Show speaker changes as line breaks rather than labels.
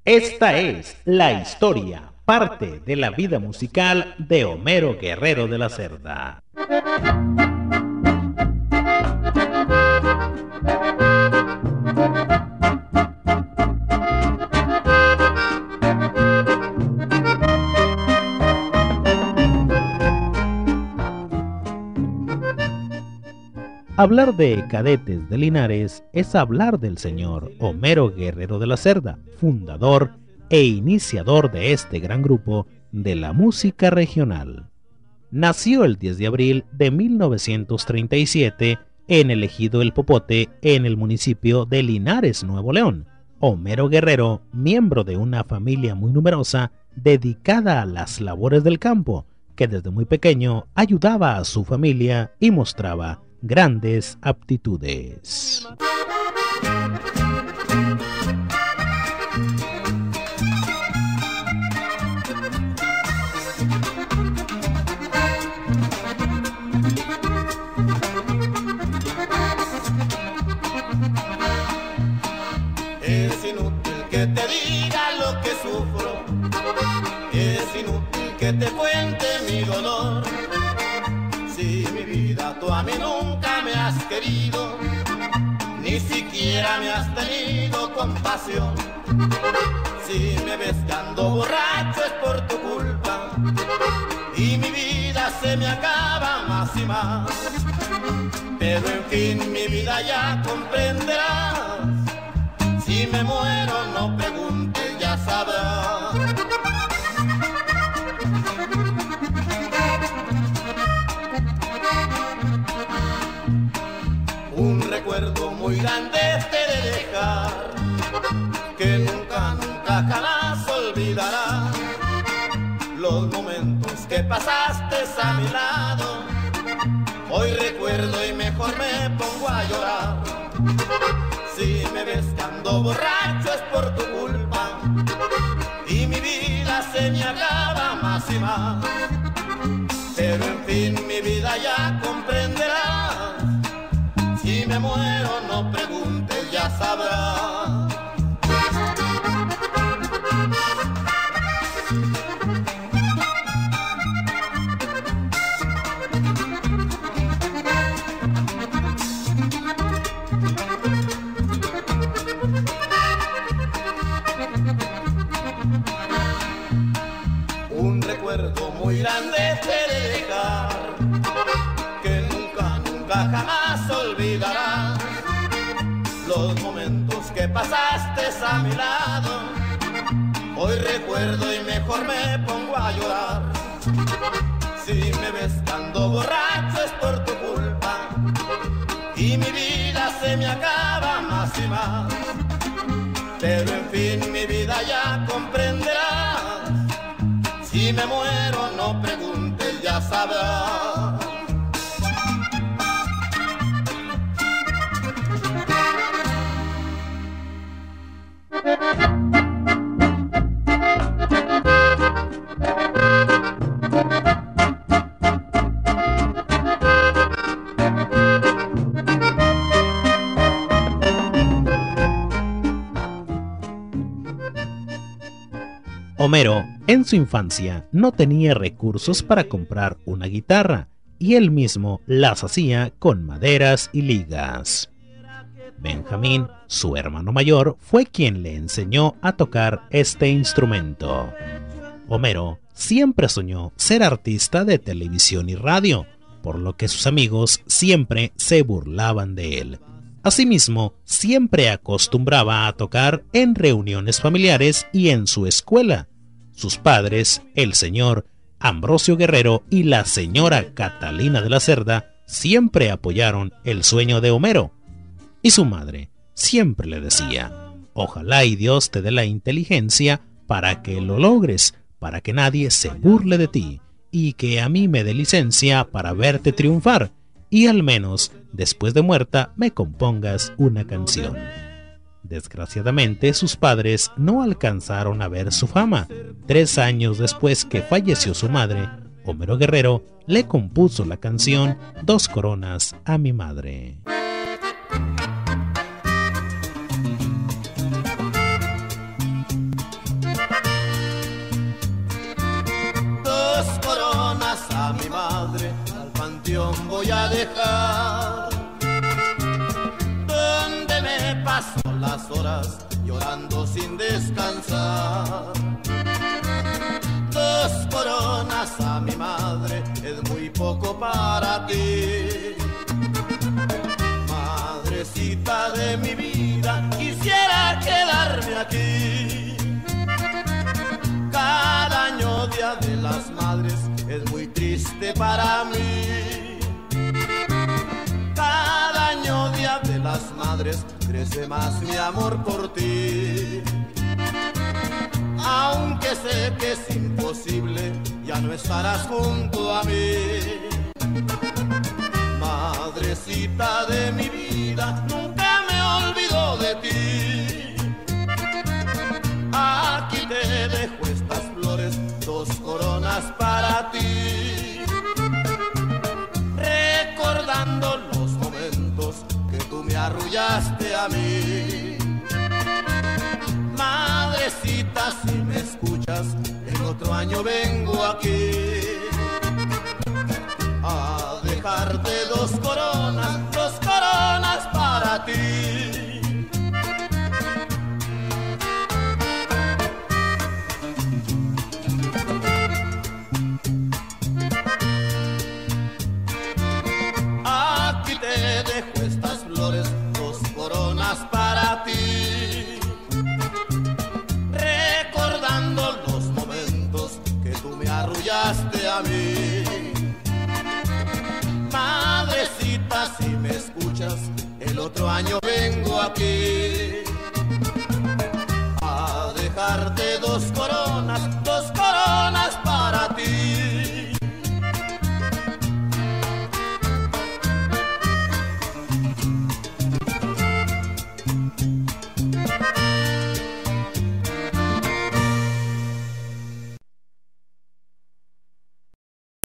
Esta es la historia, parte de la vida musical de Homero Guerrero de la Cerda. Hablar de Cadetes de Linares es hablar del señor Homero Guerrero de la Cerda, fundador e iniciador de este gran grupo de la música regional. Nació el 10 de abril de 1937 en el ejido El Popote, en el municipio de Linares, Nuevo León. Homero Guerrero, miembro de una familia muy numerosa dedicada a las labores del campo, que desde muy pequeño ayudaba a su familia y mostraba grandes aptitudes.
Es inútil que te diga lo que sufro, es inútil que te cuente mi dolor. Si mi vida tú a mí nunca me has querido, ni siquiera me has tenido compasión. Si me ves que ando borracho es por tu culpa, y mi vida se me acaba más y más. Pero en fin, mi vida ya comprenderás, si me muero no preguntes, ya sabrás. Un recuerdo muy grande te de dejar, que nunca, nunca jamás olvidarás. Los momentos que pasaste a mi lado, hoy recuerdo y mejor me pongo a llorar. Si me ves que ando borracho es por tu culpa, y mi vida se me acaba más y más. Pero en fin, mi vida ya comprenderás, si me muero no preguntes, ya sabrás. Un recuerdo muy grande te de dejar, que nunca, nunca jamás olvidarás. Los momentos que pasaste a mi lado, hoy recuerdo y mejor me pongo a llorar. Si me ves que ando borracho es por tu culpa, y mi vida se me acaba más y más. Pero en fin, mi vida ya comprenderás, si me muero no preguntes, ya sabrás.
Homero, en su infancia, no tenía recursos para comprar una guitarra, y él mismo las hacía con maderas y ligas. Benjamín, su hermano mayor, fue quien le enseñó a tocar este instrumento. Homero siempre soñó ser artista de televisión y radio, por lo que sus amigos siempre se burlaban de él. Asimismo, siempre acostumbraba a tocar en reuniones familiares y en su escuela. Sus padres, el señor Ambrosio Guerrero y la señora Catalina de la Cerda, siempre apoyaron el sueño de Homero. Y su madre siempre le decía: ojalá y Dios te dé la inteligencia para que lo logres, para que nadie se burle de ti, y que a mí me dé licencia para verte triunfar, y al menos después de muerta me compongas una canción. Desgraciadamente, sus padres no alcanzaron a ver su fama. 3 años después que falleció su madre, Homero Guerrero le compuso la canción 2 coronas a mi madre.
dejar, donde me paso las horas llorando sin descansar. 2 coronas a mi madre es muy poco para ti. Madrecita de mi vida, quisiera quedarme aquí. Cada año Día de las Madres es muy triste para mí. Cada año Día de las Madres crece más mi amor por ti. Aunque sé que es imposible, ya no estarás junto a mí. Madrecita de mi vida, nunca me olvido de ti. Aquí te dejo estas flores, 2 coronas para ti. Recordando los momentos que tú me arrullaste a mí. Madrecita, si me escuchas, el otro año vengo aquí a dejarte 2 coronas, 2 coronas para ti. Aquí te dejo estas flores, 2 coronas para ti. Recordando los momentos que tú me arrullaste a mí. Madrecita, si me escuchas, el otro año vengo aquí